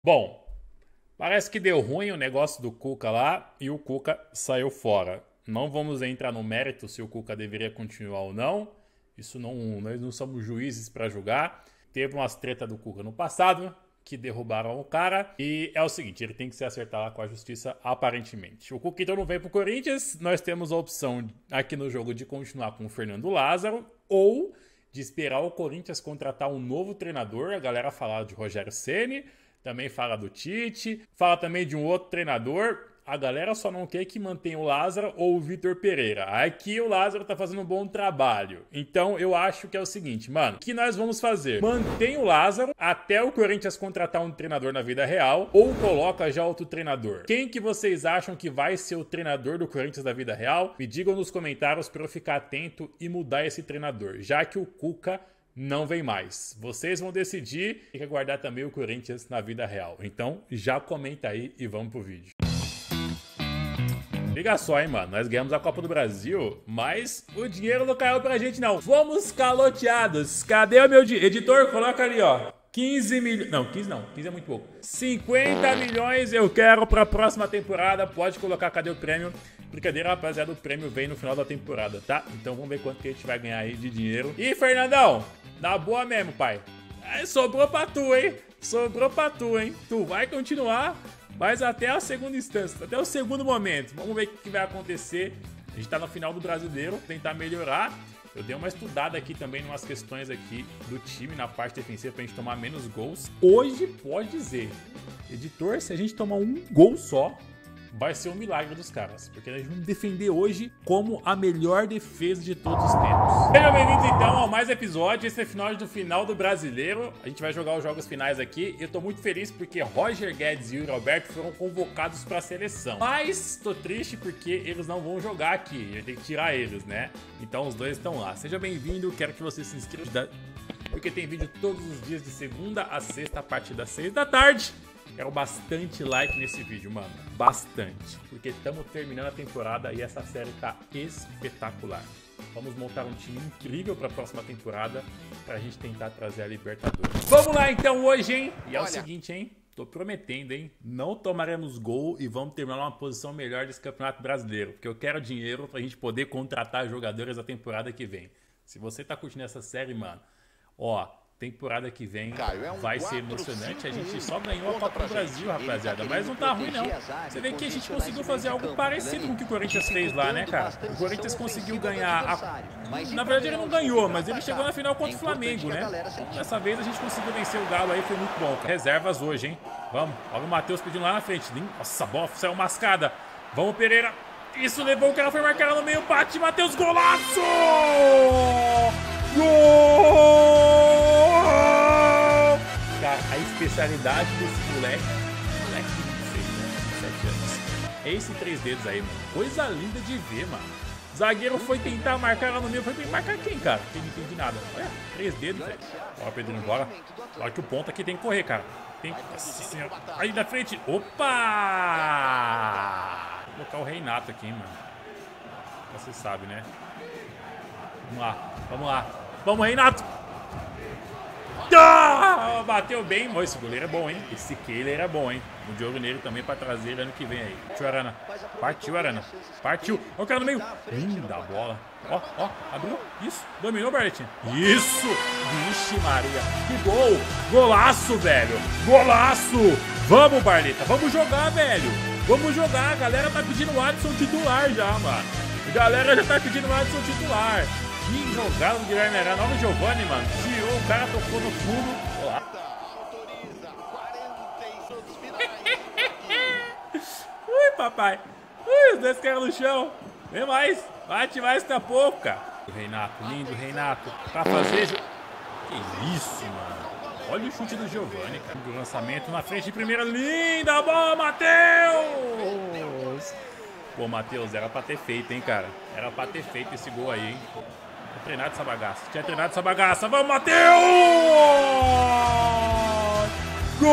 Bom, parece que deu ruim o negócio do Cuca lá e o Cuca saiu fora. Não vamos entrar no mérito se o Cuca deveria continuar ou não. Isso não, nós não somos juízes para julgar. Teve umas tretas do Cuca no passado que derrubaram o cara. E é o seguinte, ele tem que se acertar lá com a justiça aparentemente. O Cuca então não veio pro Corinthians. Nós temos a opção aqui no jogo de continuar com o Fernando Lázaro ou de esperar o Corinthians contratar um novo treinador. A galera fala de Rogério Ceni, também fala do Tite, fala também de um outro treinador. A galera só não quer que mantenha o Lázaro ou o Vitor Pereira. Aqui o Lázaro tá fazendo um bom trabalho. Então eu acho que é o seguinte, mano. O que nós vamos fazer? Mantém o Lázaro até o Corinthians contratar um treinador na vida real ou coloca já outro treinador? Quem que vocês acham que vai ser o treinador do Corinthians da vida real? Me digam nos comentários para eu ficar atento e mudar esse treinador, já que o Cuca não vem mais. Vocês vão decidir. Tem que aguardar também o Corinthians na vida real. Então já comenta aí e vamos pro vídeo. Liga só, hein, mano. Nós ganhamos a Copa do Brasil, mas o dinheiro não caiu pra gente, não. Fomos caloteados. Cadê o meu dinheiro? Editor, coloca ali, ó. 15 milhões... Não, 15 não. 15 é muito pouco. 50 milhões eu quero pra próxima temporada. Pode colocar, cadê o prêmio? Brincadeira, rapaziada. O prêmio vem no final da temporada, tá? Então vamos ver quanto que a gente vai ganhar aí de dinheiro. E, Fernandão, na boa mesmo, pai. Sobrou pra tu, hein? Sobrou pra tu, hein? Tu vai continuar... Mas até a segunda instância, até o segundo momento. Vamos ver o que vai acontecer. A gente tá no final do Brasileiro, tentar melhorar. Eu dei uma estudada aqui também em umas questões aqui do time na parte defensiva pra gente tomar menos gols. Hoje pode dizer, editor, se a gente tomar um gol só, vai ser um milagre dos caras. Porque nós vamos defender hoje como a melhor defesa de todos os tempos. Sejam bem-vindos então ao mais episódio. Esse é o final do Brasileiro. A gente vai jogar os jogos finais aqui. Eu tô muito feliz porque Roger Guedes e Yuri Alberto foram convocados pra seleção. Mas tô triste porque eles não vão jogar aqui. A gente tem que tirar eles, né? Então os dois estão lá. Seja bem-vindo. Quero que você se inscreva. Porque tem vídeo todos os dias de segunda a sexta a partir das 6 da tarde. Quero bastante like nesse vídeo, mano. Bastante. Porque estamos terminando a temporada e essa série tá espetacular. Vamos montar um time incrível para a próxima temporada pra gente tentar trazer a Libertadores. Vamos lá então hoje, hein? E é o seguinte, hein? Tô prometendo, hein? Não tomaremos gol e vamos terminar uma posição melhor desse Campeonato Brasileiro. Porque eu quero dinheiro pra gente poder contratar jogadores da temporada que vem. Se você tá curtindo essa série, mano, ó... Temporada que vem vai ser emocionante. A gente só ganhou a Copa do Brasil, rapaziada. Mas não tá ruim, não. Você vê que a gente conseguiu fazer algo parecido com o que o Corinthians fez lá, né, cara? O Corinthians conseguiu ganhar... Na verdade, ele não ganhou, mas ele chegou na final contra o Flamengo, né? Dessa vez a gente conseguiu vencer o Galo aí, foi muito bom, cara. Reservas hoje, hein? Vamos. Olha o Matheus pedindo lá na frente. Nossa, a bola saiu mascada. Vamos, Pereira. Isso, levou o cara, foi marcar no meio. Bate, Matheus, golaço! Gol! Cara, a especialidade desse moleque de 26, né? 7 anos. É esse 3 dedos aí, mano. Coisa linda de ver, mano. Zagueiro foi tentar marcar lá no meio. Foi marcar quem, cara? Quem não entende nada. Olha, 3 dedos, velho. Ó, Pedrinho, bora. Olha que o ponto aqui tem que correr, cara. Tem que... Nossa senhora. Aí na frente. Opa! Vou colocar o Reinato aqui, hein, mano. Você sabe, né? Vamos lá, vamos lá. Vamos, Reinato! Ah, bateu bem. Oh, esse goleiro é bom, hein? Esse Kehler é bom, hein? Um de olho nele também pra trazer ele ano que vem aí. Partiu, Arana. Partiu, Arana. Partiu. Olha o cara no meio. Da bola. Ó, ó. Abriu. Isso. Dominou, Barletinha. Isso. Vixe, Maria. Que gol. Golaço, velho. Golaço. Vamos, Barleta. Vamos jogar, velho. Vamos jogar. A galera tá pedindo o Alisson titular já, mano. A galera já tá pedindo o Alisson titular. Que jogada do Guilherme Arana. Olha o Giovani, mano. Tirou, o cara tocou no fundo. Olá. Ui, papai. Ui, os dois caras no chão. Vem mais. Bate mais daqui a pouco, cara. O Reinato, lindo Reinato. Pra fazer... Que isso, mano. Olha o chute do Giovani, cara. Do lançamento na frente de primeira. Linda bola, Matheus. Pô, Matheus, era pra ter feito, hein, cara. Era pra ter feito esse gol aí, hein. Tinha treinado essa bagaça. Tinha treinado essa bagaça. Vamos, Matheus! Gol!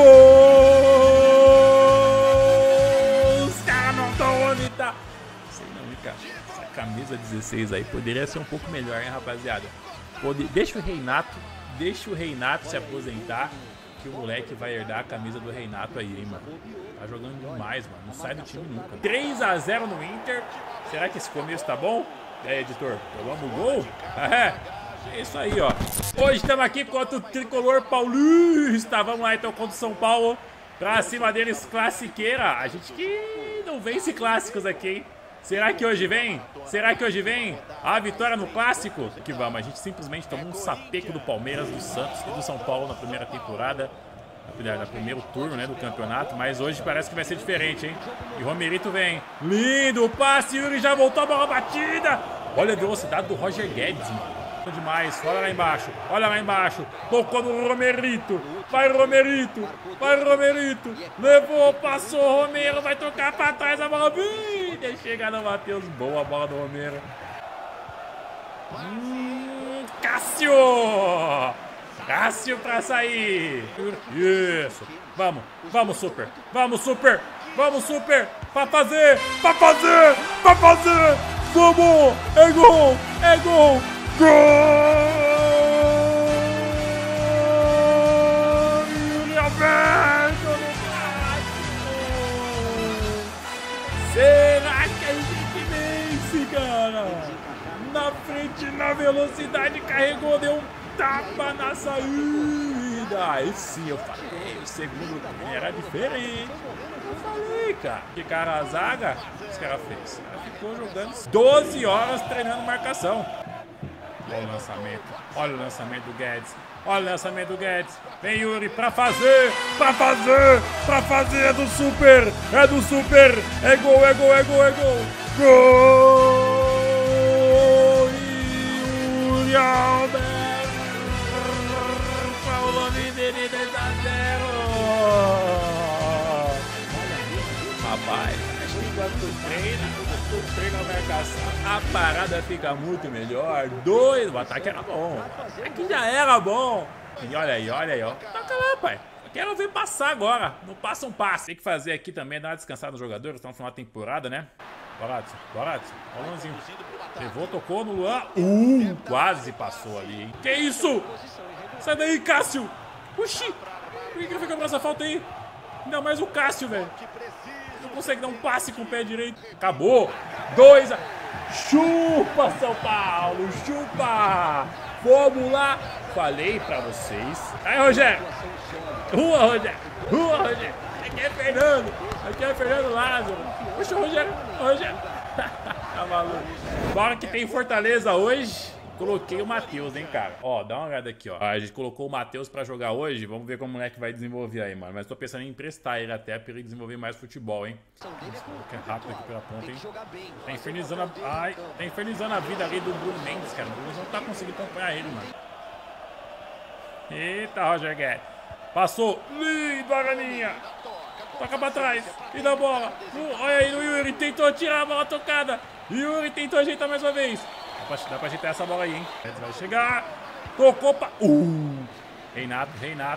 Os caras não estão onde tá. Sei não, hein, cara. Essa camisa 16 aí poderia ser um pouco melhor, hein, rapaziada. Deixa o Reinato se aposentar. que o moleque vai herdar a camisa do Reinato aí, hein, mano. Tá jogando demais, mano. Não sai do time nunca. 3-0 no Inter. Será que esse começo tá bom? E aí, editor? Tomamos o gol? É isso aí, ó. Hoje estamos aqui contra o tricolor paulista. Vamos lá, então, contra o São Paulo. Pra cima deles, classiqueira. A gente que não vence clássicos aqui, hein? Será que hoje vem? Será que hoje vem a vitória no clássico? Que vamos, a gente simplesmente tomou um sapeco do Palmeiras, do Santos e do São Paulo na primeira temporada. No primeiro turno, né, do campeonato. Mas hoje parece que vai ser diferente, hein? E o Romerito vem. Lindo passe, Yuri já voltou, a bola batida. Olha a velocidade do Roger Guedes, mano. Demais, olha lá embaixo, olha lá embaixo. Tocou no Romerito. Vai, Romerito. Vai, Romerito. Levou, passou, Romero. Vai tocar pra trás a bola. Deixa chegar no Matheus. Boa a bola do Romero. Cássio. Cássio pra sair. Isso. Vamos, vamos, Super. Vamos, Super. Vamos, Super. Pra fazer, pra fazer, pra fazer. Vamos. É gol, é gol. Gol! Yuri Alberto no clássico! Será que a gente vence, cara? Na frente, na velocidade, carregou, deu um tapa na saída. Aí sim, eu falei, o segundo era diferente. Eu falei, cara. Que cara, a zaga, os caras fez. Ela ficou jogando 12 horas treinando marcação. Olha o lançamento do Guedes. Olha o lançamento do Guedes. Vem Yuri pra fazer, pra fazer, pra fazer. É do Super, é do Super. É gol, é gol, é gol, é gol. Gol! Yuri Alberto. Paulo Mineiro 2-0. Rapaz, acho que enquanto tu treina a marcação, a parada fica muito melhor. O ataque era bom. Aqui já era bom. E olha aí, ó. Toca lá, pai. Eu quero ver passar agora. Não passa um passe. Tem que fazer aqui também, dar uma descansada nos jogadores. Estão no final da temporada, né? Bora, Adson. Olha o Luanzinho. Levou, tocou no Luan. Quase passou ali, hein? Que isso? Sai daí, Cássio. Oxi. Por que ele fica com essa falta aí? Ainda mais o Cássio, velho. Não consegue dar um passe com o pé direito. Acabou. 2-0. Chupa, São Paulo. Chupa. Vamos lá. Falei pra vocês. Aí, Rogério. Rua, Rogério. Aqui é Fernando. Aqui é Fernando Lázaro. Puxa, Rogério. Tá maluco. Bora que tem Fortaleza hoje. Coloquei o Matheus, hein, cara. Ó, dá uma olhada aqui, ó. A gente colocou o Matheus pra jogar hoje. Vamos ver como o moleque vai desenvolver aí, mano. Mas tô pensando em emprestar ele até pra ele desenvolver mais futebol, hein. Que é rápido aqui pela ponta, hein. Tá infernizando a vida ali do Bruno Mendes, cara. O Bruno não tá conseguindo acompanhar ele, mano. Eita, Roger Guedes. Passou. Lindo, a galinha. Toca pra trás. E dá bola. Olha aí, o Yuri tentou tirar a bola tocada. Yuri tentou ajeitar mais uma vez. Dá pra ajeitar essa bola aí, hein? Vai chegar. Tocou pra... Reinato.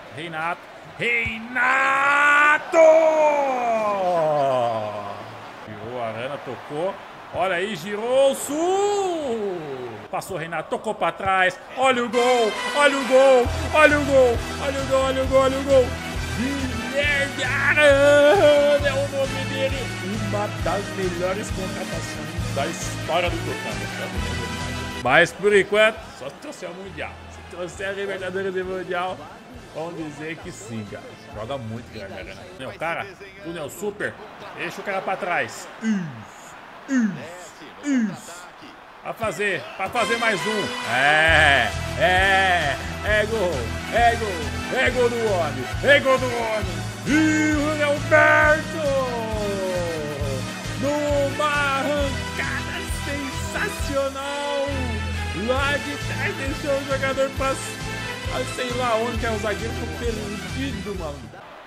Girou a Arana, tocou. Olha aí, girou o Sul. Passou o Reinato, tocou pra trás. Olha o gol. Guilherme Arana é o nome dele. Uma das melhores contratações da história do Tucano. Mas por enquanto, só se trouxer o Mundial. Se trouxer a Libertadores e Mundial, vamos dizer que sim, cara. Joga muito, Guilherme Arana. O cara, túnel super, deixa o cara pra trás. Isso. Pra fazer mais um. É gol do homem. E o Alberto, numa arrancada sensacional, lá de trás deixou o jogador pra sei lá onde, que é o zagueiro, ficou perdido, mano.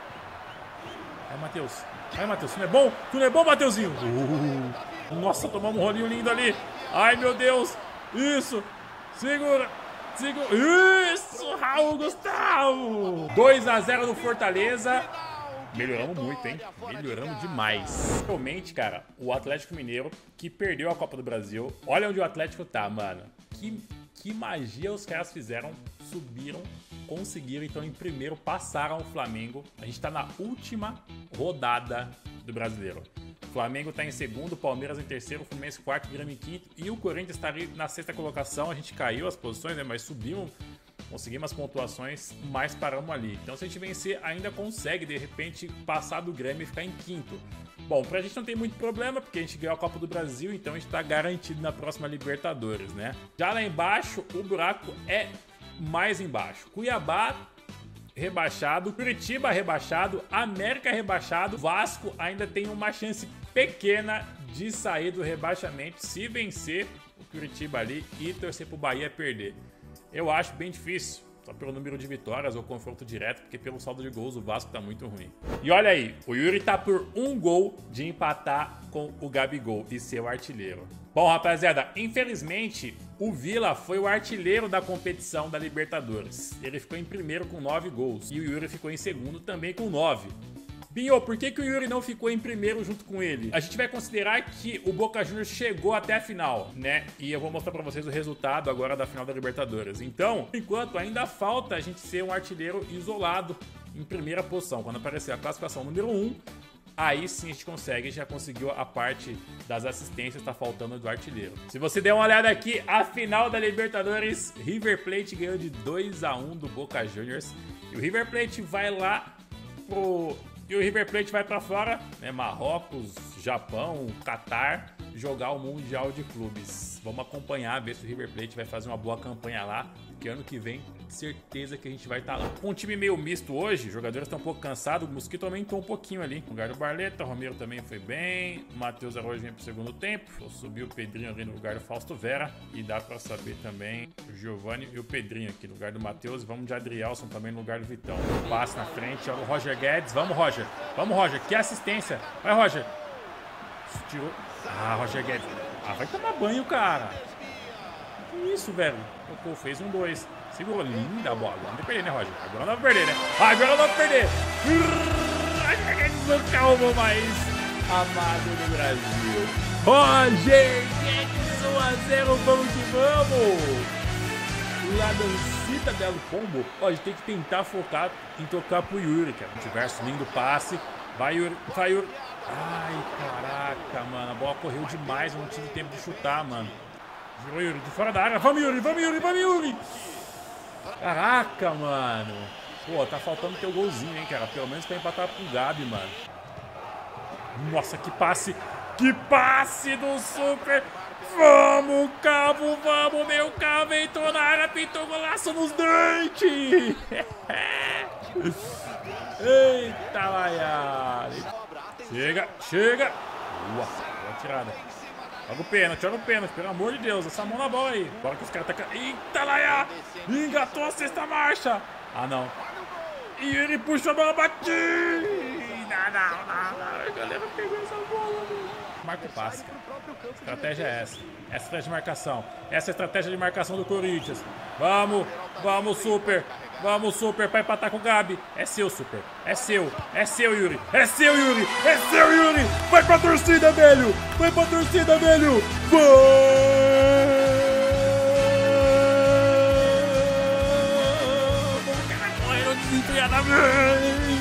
Vai, Matheus, tu não é bom, Mateuzinho. Nossa, tomamos um rolinho lindo ali. Ai, meu Deus. Isso. Segura. Isso, Raul Gustavo. 2-0 no Fortaleza. Melhoramos muito, hein? Melhoramos demais. Realmente, cara, o Atlético Mineiro, que perdeu a Copa do Brasil. Olha onde o Atlético tá, mano. Que magia os caras fizeram. Subiram conseguiram, então em primeiro passaram o Flamengo. A gente tá na última rodada do Brasileiro. O Flamengo tá em segundo, o Palmeiras em terceiro, o Fluminense quarto, o Grêmio em quinto e o Corinthians tá ali na sexta colocação. A gente caiu as posições, né, mas subimos, conseguimos as pontuações, mas paramos ali. Então se a gente vencer, ainda consegue de repente passar do Grêmio e ficar em quinto. Bom, pra gente não tem muito problema, porque a gente ganhou a Copa do Brasil, então a gente tá garantido na próxima Libertadores, né? Já lá embaixo, o buraco é mais embaixo. Cuiabá rebaixado, Curitiba rebaixado, América rebaixado, Vasco ainda tem uma chance pequena de sair do rebaixamento se vencer o Curitiba ali e torcer pro Bahia perder. Eu acho bem difícil, só pelo número de vitórias ou confronto direto, porque pelo saldo de gols o Vasco tá muito ruim. E olha aí, o Yuri tá por um gol de empatar com o Gabigol e ser o artilheiro. Bom, rapaziada, infelizmente o Vila foi o artilheiro da competição da Libertadores. Ele ficou em primeiro com 9 gols e o Yuri ficou em segundo também com 9. Binho, por que o Yuri não ficou em primeiro junto com ele? A gente vai considerar que o Boca Juniors chegou até a final, né? E eu vou mostrar pra vocês o resultado agora da final da Libertadores. Então, por enquanto, ainda falta a gente ser um artilheiro isolado em primeira posição. Quando aparecer a classificação número 1, aí sim a gente consegue, já conseguiu a parte das assistências, tá faltando do artilheiro. Se você der uma olhada aqui, a final da Libertadores, River Plate ganhou de 2-1 do Boca Juniors. E o River Plate vai lá pro... E o River Plate vai pra fora, né? Marrocos, Japão, Catar, jogar o Mundial de Clubes. Vamos acompanhar, ver se o River Plate vai fazer uma boa campanha lá, porque ano que vem, certeza que a gente vai estar lá. Um time meio misto hoje, os jogadores estão um pouco cansados, o Mosquito aumentou um pouquinho ali. No lugar do Barleta, o Romero também foi bem, o Matheus Araújo vem pro segundo tempo, subiu o Pedrinho ali no lugar do Fausto Vera, e dá pra saber também o Giovani e o Pedrinho aqui no lugar do Matheus, vamos de Adrielson também no lugar do Vitão. Passe na frente, olha o Roger Guedes, vamos Roger, que assistência, vai Roger. Tirou. Ah, Roger Guedes. Ah, vai tomar banho, cara. Que isso, velho? Tocou, fez 1-2. Segurou, linda a bola. Não vai perder, né, Roger? Agora não vai perder, né? Agora não vai perder. Roger Guedes, o calmo mais amado do Brasil. Roger Guedes, 1-0, vamos que vamos. Lá do Citadel Combo. Ó, a gente tem que tentar focar em tocar pro Yuri, cara. Diverso, lindo passe. Vai, Yuri. Vai, Yuri. Ai, caraca, mano. A bola correu demais, eu não tive tempo de chutar, mano. Girou Yuri de fora da área. Vamos, Yuri, vamos, Yuri, vamos, Yuri. Caraca, mano. Pô, tá faltando teu golzinho, hein, cara. Pelo menos pra empatar com o Gabi, mano. Nossa, que passe. Que passe do Super. Vamos, Cabo, vamos, meu Cabo. Entrou na área, pintou golaço nos dentes. Eita, Laiane. Chega, chega. Boa tirada. Joga o pênalti, pelo amor de Deus. Essa mão na bola aí. Bora que os caras tá... Eita, Laia! Engatou a sexta marcha. Ah, não. E ele puxou a bola, batida. Não. A galera pegou essa bola, mano. Marca o passe, cara. A estratégia é essa. Essa é a estratégia de marcação. Essa é a estratégia de marcação do Corinthians. Vamos, Super. Vamos, Super, pra empatar com o Gabi. É seu, Super. É seu, Yuri. É seu, Yuri. Vai pra torcida, velho. Vamos, cara, correndo desenfreadamente.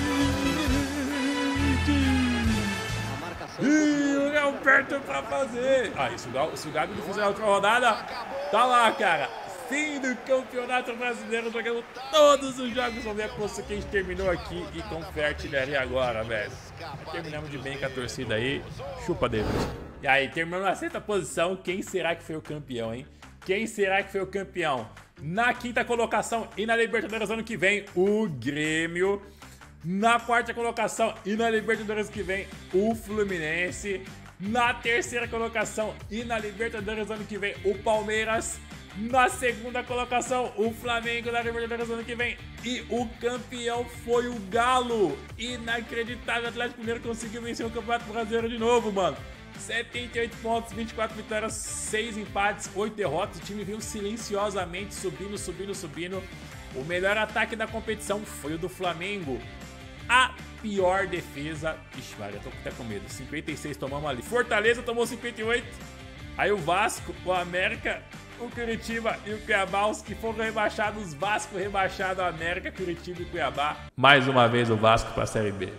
E o Alberto pra fazer. Ah, se o Gabi não fizer a outra rodada, tá lá, cara. Fim do Campeonato Brasileiro, jogando todos os jogos. Vamos ver a posição que a gente terminou aqui e confere a artilharia agora, velho. Terminamos de bem com a torcida aí. Chupa, David. E aí, terminando na sexta posição, quem será que foi o campeão, hein? Quem será que foi o campeão? Na quinta colocação e na Libertadores ano que vem, o Grêmio. Na quarta colocação e na Libertadores que vem, o Fluminense. Na terceira colocação e na Libertadores ano que vem, o Palmeiras. Na segunda colocação, o Flamengo na Libertadores ano que vem. E o campeão foi o Galo. Inacreditável, o Atlético Mineiro conseguiu vencer o Campeonato Brasileiro de novo, mano. 78 pontos, 24 vitórias, 6 empates, 8 derrotas. O time veio silenciosamente subindo. O melhor ataque da competição foi o do Flamengo. A pior defesa... Ixi, Maria, tô até com medo. 56 tomamos ali. Fortaleza tomou 58. Aí o Vasco, o América o Curitiba e o Cuiabá, os que foram rebaixados, Vasco rebaixado, América, Curitiba e Cuiabá. Mais uma vez o Vasco para a Série B.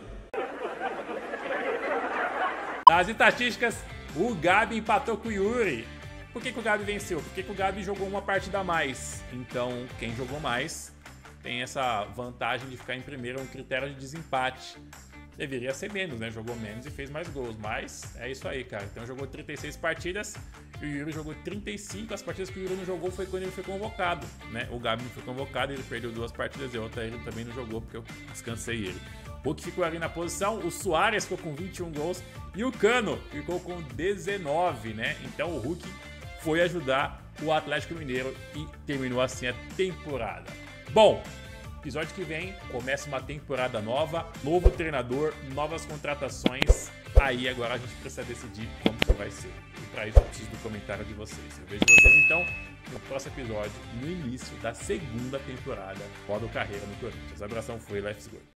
Nas estatísticas, o Gabi empatou com o Yuri. Por que o Gabi venceu? Porque o Gabi jogou uma partida a mais. Então, quem jogou mais tem essa vantagem de ficar em primeiro, um critério de desempate. Deveria ser menos, né? Jogou menos e fez mais gols. Mas é isso aí, cara. Então jogou 36 partidas e o Yuri jogou 35. As partidas que o Yuri não jogou foi quando ele foi convocado, né? O Gabi não foi convocado, ele perdeu 2 partidas e outra ele também não jogou porque eu descansei ele. O Hulk ficou ali na posição, o Soares ficou com 21 gols e o Cano ficou com 19, né? Então o Hulk foi ajudar o Atlético Mineiro e terminou assim a temporada. Bom, episódio que vem começa uma temporada nova, novo treinador, novas contratações. Aí agora a gente precisa decidir como que vai ser. E para isso eu preciso do comentário de vocês. Eu vejo vocês então no próximo episódio, no início da segunda temporada. Modo carreira no Corinthians. Abração, foi, Let's Go!